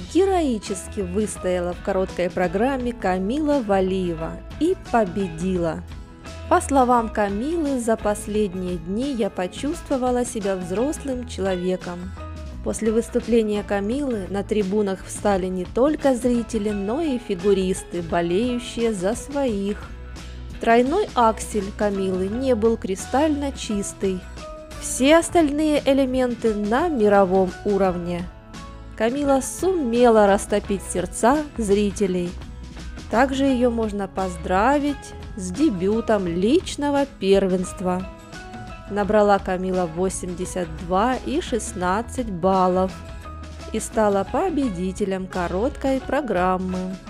героически выстояла в короткой программе Камила Валиева и победила. По словам Камилы, за последние дни я почувствовала себя взрослым человеком. После выступления Камилы на трибунах встали не только зрители, но и фигуристы, болеющие за своих. Тройной аксель Камилы не был кристально чистый. Все остальные элементы на мировом уровне. Камила сумела растопить сердца зрителей. Также ее можно поздравить с дебютом личного первенства. Набрала Камила 82,16 баллов и стала победителем короткой программы.